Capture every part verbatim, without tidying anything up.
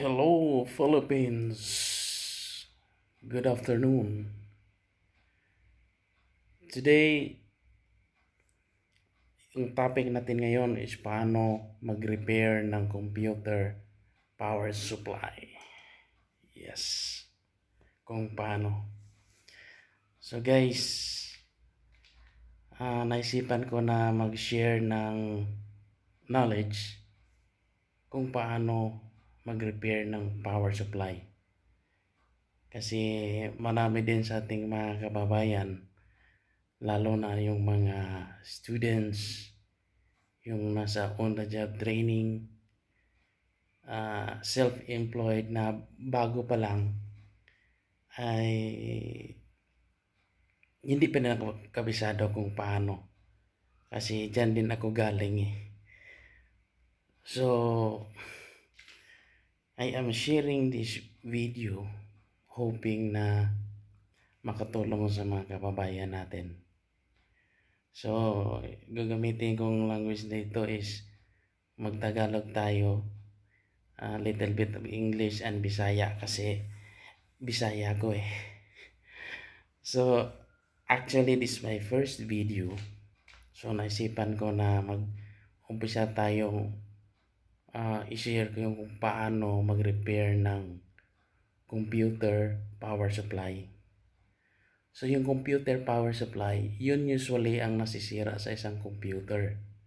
Hello, Philippines. Good afternoon. Today, yung topic natin ngayon is paano mag-repair ng computer power supply. Yes, kung paano. So guys, uh, naisipan ko na mag-share ng knowledge kung paano mag-repair ng power supply. Kasi marami din sa ating mga kababayan, lalo na yung mga students, yung nasa on-the-job training, uh, self-employed na bago pa lang, ay hindi pa nila kabisado kung paano. Kasi dyan din ako galing eh. So, I am sharing this video hoping na makatulong sa mga kababayan natin. So, gagamitin kong language dito is magtagalog tayo, a uh, little bit of English and Bisaya kasi Bisaya ko eh. So, actually this is my first video. So, naisipan ko na mag-umpisa tayong uh, i-share ko yung kung paano mag-repair ng computer power supply. So, yung computer power supply, yun usually ang nasisira sa isang computer.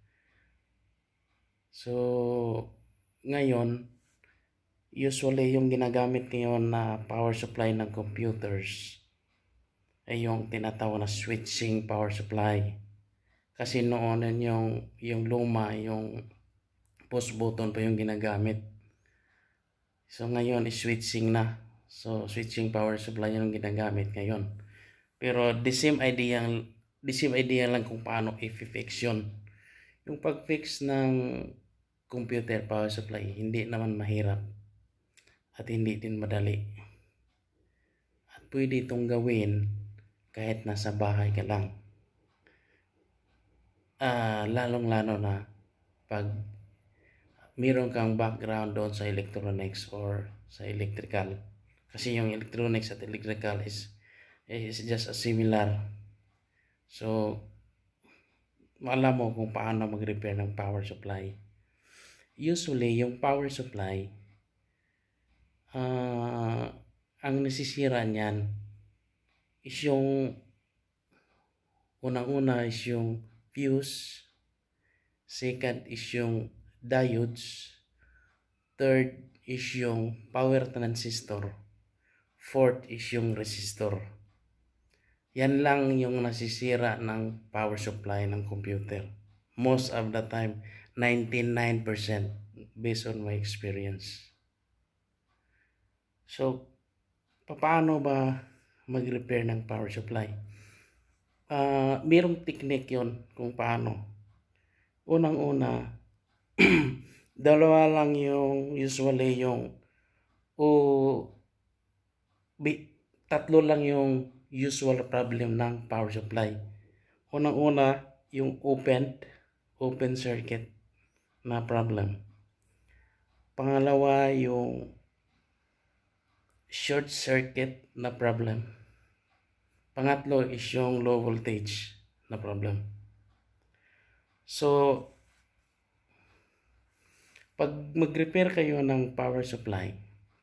So, ngayon, usually yung ginagamit ngayon na power supply ng computers ay yung tinatawag na switching power supply. Kasi noon yung, yung luma, yung push button pa yung ginagamit. So, ngayon is switching na. So, switching power supply yung ginagamit ngayon. Pero the same idea, the same idea lang kung paano i-fix yun. Yung pag-fix ng computer power supply, hindi naman mahirap at hindi din madali. At pwede itong gawin kahit nasa bahay ka lang. Uh, lalong-lalo na pag meron kang background doon sa electronics or sa electrical. Kasi yung electronics at electrical is is just a similar. So, alam mo kung paano mag-repair ng power supply. Usually, yung power supply, uh, ang nasisira niyan is yung unang-una is yung fuse, second is yung diodes, third is yung power transistor, fourth is yung resistor. Yan lang yung nasisira ng power supply ng computer. Most of the time, ninety-nine percent based on my experience. So, paano ba mag-repair ng power supply? Uh, mayroong technique yon kung paano. Unang-una, dalawa lang yung usually yung o bi, tatlo lang yung usual problem ng power supply. Unang-una, yung open, open circuit na problem. Pangalawa, yung short circuit na problem. Pangatlo is yung low voltage na problem. So, pag mag-repair kayo ng power supply,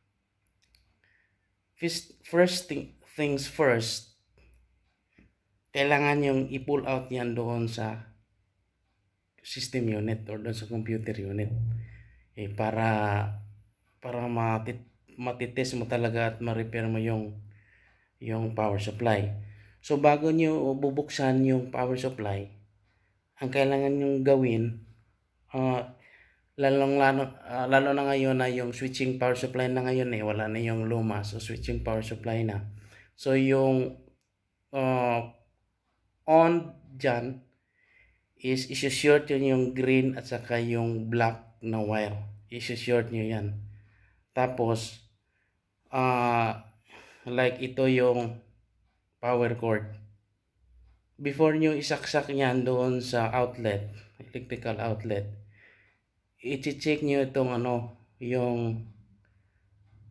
first, first thing, things first, kailangan yung i-pull out yan doon sa system unit or doon sa computer unit eh, para para matit, matitest mo talaga at ma-repair mo yung yung power supply. So bago nyo bubuksan yung power supply, ang kailangan nyo gawin, uh, lalong lalo, uh, lalo na ngayon na yung switching power supply na ngayon eh, wala na yung luma, so switching power supply na. So yung uh, on dyan is isi-short yun yung green at saka yung black na wire. Isi-short nyo yan. Tapos, uh, like ito yung power cord. Before nyo isaksak yan doon sa outlet, electrical outlet, i-check nyo itong ano, yung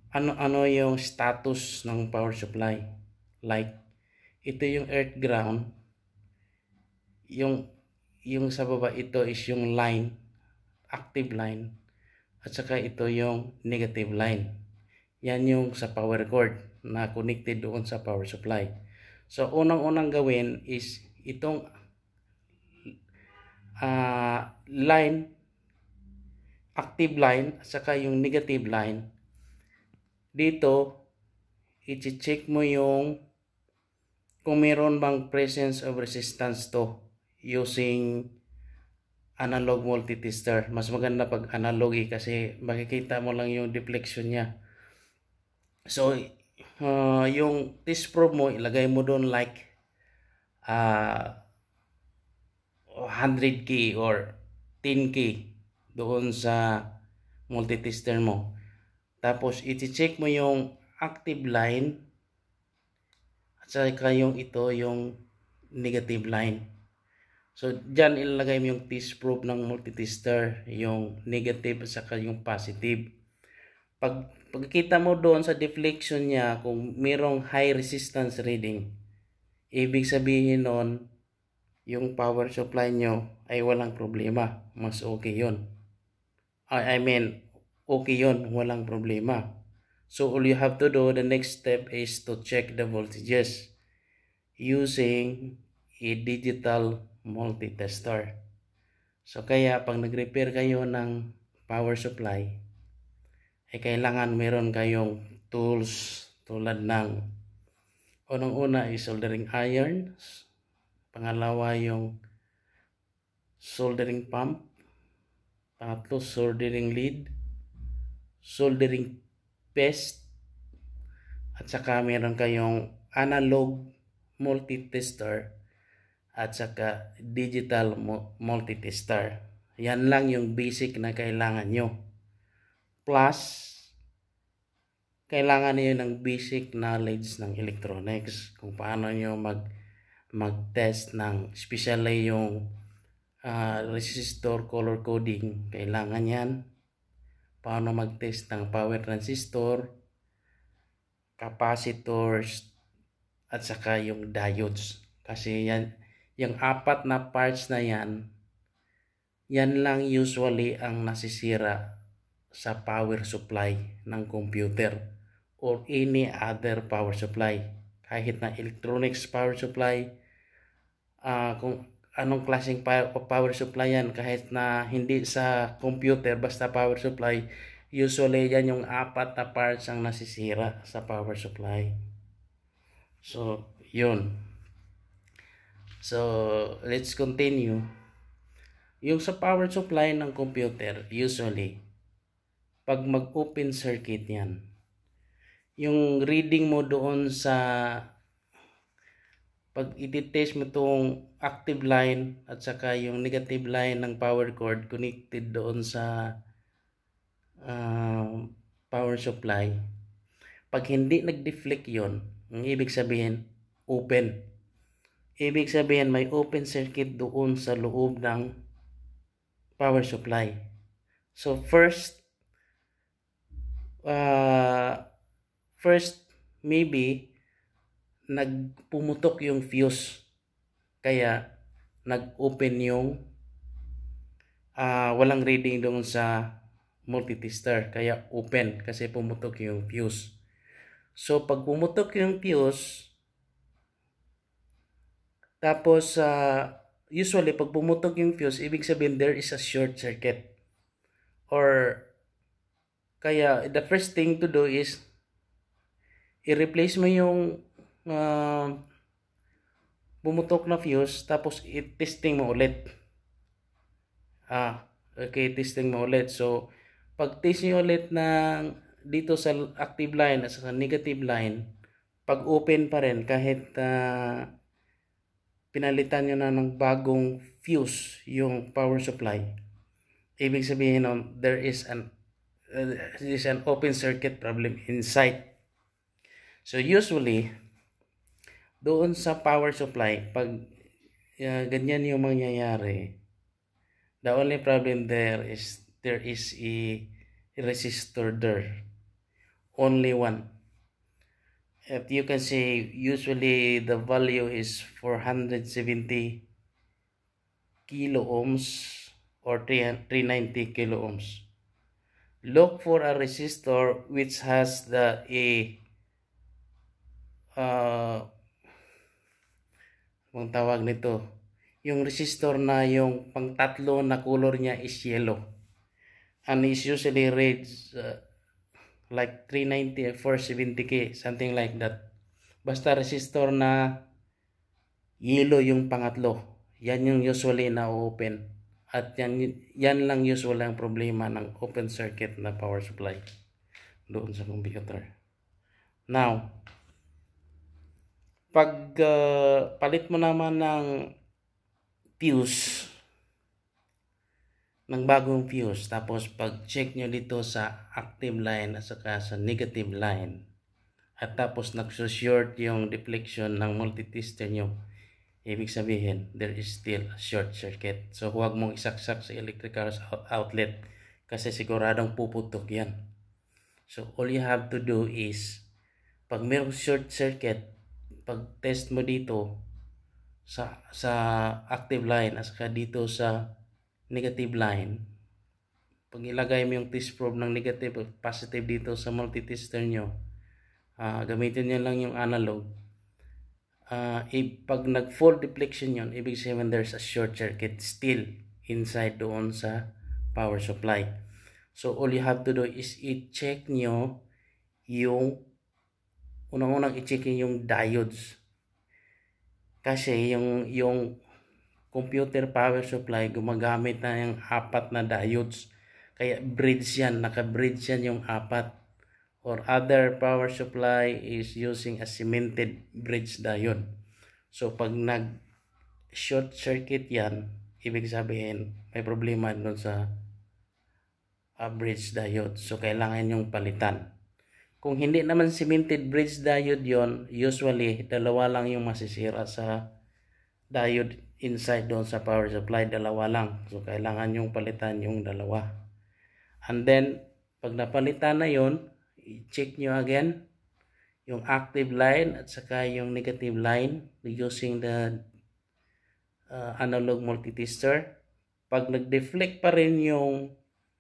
ano ano yung status ng power supply. Like, ito yung earth ground, yung yung sa baba ito is yung line, active line, at saka ito yung negative line. Yan yung sa power cord na connected doon sa power supply. So, unang-unang gawin is itong uh, line, active line, at saka yung negative line. Dito, i-check mo yung kung meron bang presence of resistance to using analog multitester. Mas maganda pag analog eh, kasi makikita mo lang yung deflection niya. So, uh, yung test probe mo, ilagay mo doon like uh, one hundred K or ten K doon sa multitester mo. Tapos, iti-check mo yung active line at saka yung ito, yung negative line. So, dyan ilalagay mo yung test probe ng multitester, yung negative at saka yung positive. Pag pagkita mo doon sa deflection niya, kung mayroong high resistance reading, ibig sabihin noon, yung power supply nyo ay walang problema. Mas okay yun. I mean, okay yun, walang problema. So, all you have to do, the next step is to check the voltages using a digital multitester. So, kaya pag nag-repair kayo ng power supply, ay kailangan meron kayong tools tulad ng unang-una is soldering iron, pangalawa yung soldering pump, pangatlo soldering lead, soldering paste, at saka meron kayong analog multitester at saka digital multitester. Yan lang yung basic na kailangan nyo. Plus, kailangan niyo ng basic knowledge ng electronics, kung paano niyo mag mag-test ng especially yung uh, resistor color coding. Kailangan yan. Paano mag-test ng power transistor, capacitors, at saka yung diodes. Kasi yan, yung apat na parts na yan, yan lang usually ang nasisira sa power supply ng computer or any other power supply. Kahit na electronics power supply, uh, kung anong klaseng power supply yan, kahit na hindi sa computer, basta power supply, usually yan yung apat na parts ang nasisira sa power supply. So, yun. So, let's continue. Yung sa power supply ng computer, usually, pag mag-open circuit yan, yung reading mo doon sa pag i-test mo itong active line at saka yung negative line ng power cord connected doon sa uh, power supply, pag hindi nag-deflect yon, ang ibig sabihin open. Ibig sabihin may open circuit doon sa loob ng power supply. So first uh, first maybe nagpumutok yung fuse, kaya nag-open yung uh, walang reading doon sa multitester, kaya open kasi pumutok yung fuse. So pag pumutok yung fuse, tapos uh, usually pag pumutok yung fuse, ibig sabihin there is a short circuit, or kaya the first thing to do is i-replace mo yung uh, pumutok na fuse, tapos i-testing mo ulit. Ah, okay, testing mo ulit. So pag test nyo ulit ng dito sa active line at sa negative line, pag open pa rin kahit uh, pinalitan nyo na ng bagong fuse yung power supply, ibig sabihin nun, there is an uh, there is an open circuit problem inside. So usually doon sa power supply, pag uh, ganyan yung mangyayari, the only problem there is there is a resistor there, only one. If you can see, usually the value is four hundred seventy kilo ohms or three hundred ninety kilo ohms. Look for a resistor which has the a uh, ang tawag nito, yung resistor na yung pangtatlo na color niya is yellow, and is usually reads uh, like three ninety or four seventy k, something like that. Basta resistor na yellow yung pangatlo, yan yung usually na open, at yan, yan lang usually ang problema ng open circuit na power supply doon sa computer. Now, pag uh, palit mo naman ng fuse, ng bagong fuse, tapos pag check nyo dito sa active line at saka sa negative line, at tapos nagsushort yung deflection ng multitester nyo, ibig sabihin there is still a short circuit. So huwag mong isaksak sa electrical outlet kasi siguradong puputok yan. So all you have to do is, pag mayroong short circuit, pag test mo dito sa sa active line at saka dito sa negative line, pag ilagay mo yung test probe ng negative at positive dito sa multitester nyo, uh, gamitin nyo lang yung analog. Uh, pag nag full deflection yun, ibig sabihin there's a short circuit still inside doon sa power supply. So all you have to do is i-check nyo yung unang-unang i-check yung diodes, kasi yung yung computer power supply gumagamit na yung apat na diodes, kaya bridge yan, naka-bridge yan yung apat. Or other power supply is using a cemented bridge diode. So pag nag short circuit yan, ibig sabihin may problema doon sa uh, bridge diode, so kailangan yung palitan. Kung hindi naman cemented bridge diode yon, usually dalawa lang yung masisira sa diode inside doon sa power supply, dalawa lang. So kailangan yung palitan yung dalawa. And then pag napalitan na yon, i-check nyo again yung active line at saka yung negative line using the uh, analog multitester. Pag nag-deflect pa rin yung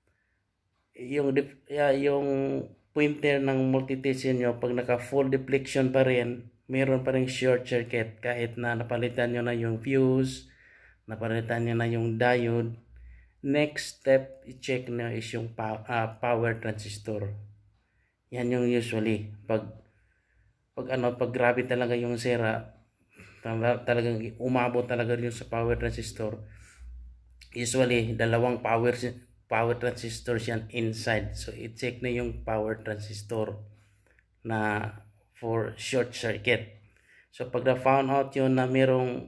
yung uh, yung pointer ng multitester nyo, pag naka full deflection pa rin, meron pa rin short circuit kahit na napalitan nyo na yung fuse, napalitan nyo na yung diode. Next step i-check nyo is yung pa uh, power transistor. Yan yung usually pag pag ano pag grabe talaga yung sira, talagang umabot talaga yun sa power transistor, usually dalawang power power transistors yan inside. So i-check na yung power transistor na for short circuit. So pag na-found out yun na merong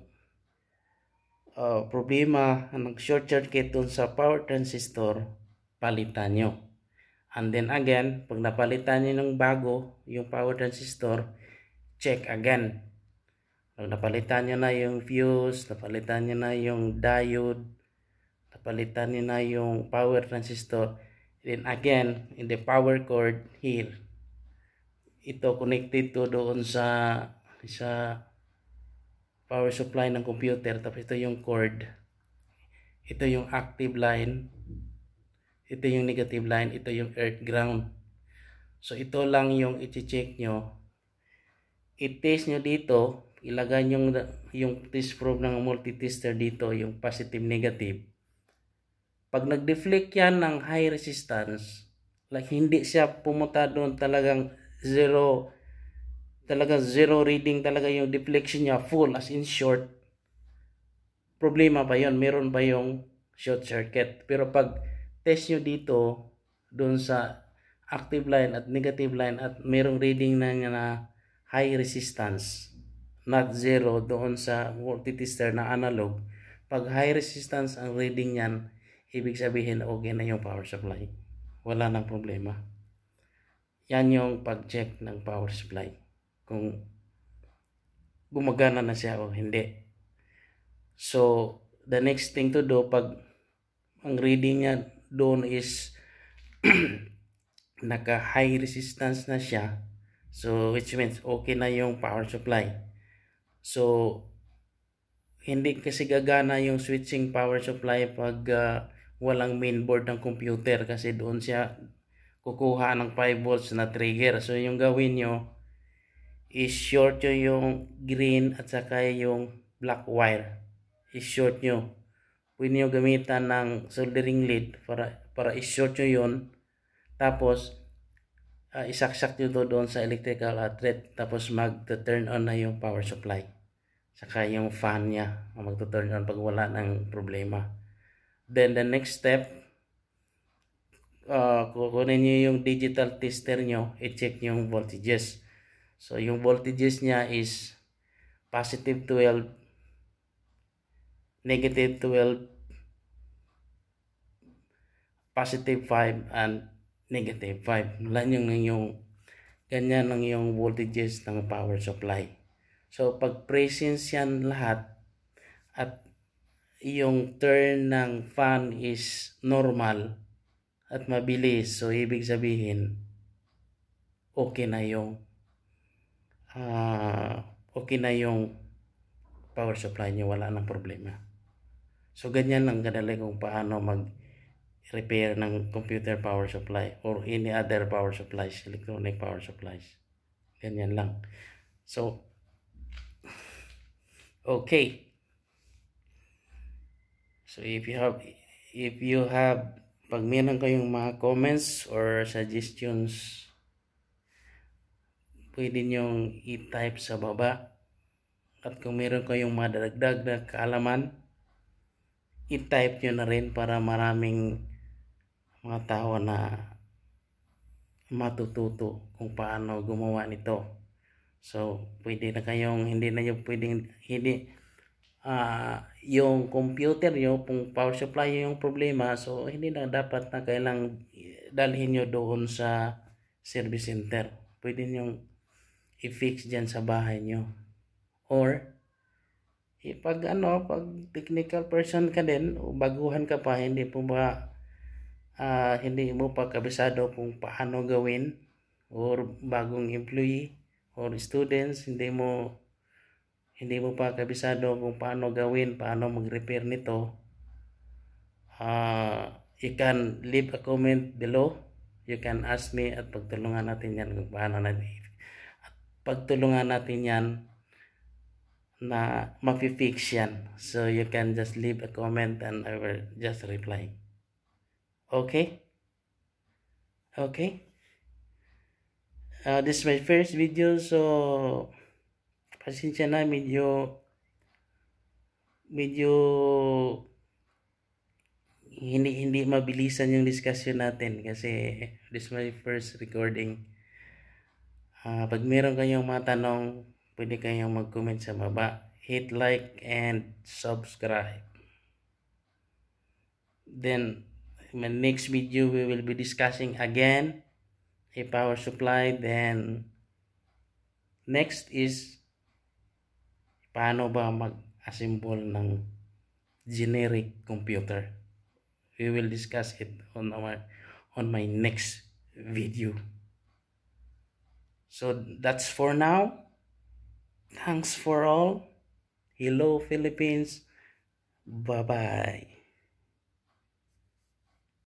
uh, problema ng short circuit dun sa power transistor, palitan nyo. And then again, pag napalitan nyo ng bago yung power transistor, check again. Pag napalitan nyo na yung fuse, napalitan nyo na yung diode, napalitan nyo na yung power transistor, then again, in the power cord here, ito connected to doon sa sa power supply ng computer, tapos ito yung cord, ito yung active line, ito yung negative line, ito yung earth ground. So ito lang yung i-check nyo. I-test nyo dito, ilagay nyo yung test probe ng multitester dito, yung positive negative. Pag nag-deflect yan ng high resistance, like hindi siya pumunta doon talagang zero, talagang zero reading talaga yung deflection niya, full as in short, problema pa yun, meron pa yung short circuit. Pero pag test nyo dito doon sa active line at negative line at merong reading na na high resistance, not zero doon sa multitester na analog, pag high resistance ang reading niyan, ibig sabihin okay na yung power supply, wala nang problema. Yan yung pag-check ng power supply, kung gumagana na siya o hindi. So the next thing to do, pag ang reading niya doon is naka high resistance na siya, so which means okay na yung power supply. So hindi kasi gagana yung switching power supply pag uh, walang mainboard ng computer, kasi doon siya kukuha ng five volts na trigger. So yung gawin nyo is short nyo yung green at saka yung black wire, is short nyo. Pwede nyo gamitan ng soldering lead para para i-short nyo yun. Tapos uh, isaksak nyo to doon sa electrical outlet, tapos mag-turn on na yung power supply. Saka yung fan niya mag-turn on pag wala ng problema. Then the next step, uh, kukunin nyo yung digital tester nyo, i-check nyo yung voltages. So yung voltages niya is positive twelve, negative twelve, positive five, and negative five. Lan yung yung ganyan lang yung voltages ng power supply. So pag presence yan lahat at yung turn ng fan is normal at mabilis, so ibig sabihin okay na yung uh, okay na yung power supply niyo, wala nang problema. So ganyan lang kadali kung paano mag repair ng computer power supply or any other power supplies, electronic power supplies. Ganyan lang. So okay. So if you have if you have pag meron kayong mga comments or suggestions, pwede nyong i-type sa baba. At kung meron kayong madadagdag na kaalaman, i-type nyo na rin para maraming mga tao na matututo kung paano gumawa nito. So pwede na kayong hindi na yung pwedeng hindi uh, yung computer nyo, kung power supply yung problema, so hindi na dapat na kailang dalhin nyo doon sa service center. Pwede nyo i-fix dyan sa bahay nyo. Or eh, pag ano, pag technical person ka din o baguhan ka pa, hindi po ba uh, hindi mo pa kabisado kung paano gawin, or bagong employee or students, hindi mo hindi mo pa kabisado kung paano gawin, paano mag-repair nito, uh, you can leave a comment below. You can ask me at pagtulungan natin yan kung paano natin at pagtulungan natin yan na mapi-fix yan. So you can just leave a comment and I will just reply. Okay? Okay? Uh, this is my first video, so pasensya na, medyo medyo hindi hindi mabilisan yung discussion natin kasi this is my first recording. Uh, pag meron kayong mga tanong, pwede kayong mag-comment sa baba. Hit like and subscribe. Then in my next video we will be discussing again a power supply. Then next is paano ba mag-assemble ng generic computer. We will discuss it on our on my next video. So that's for now. Thanks for all. Hello Philippines. Bye bye.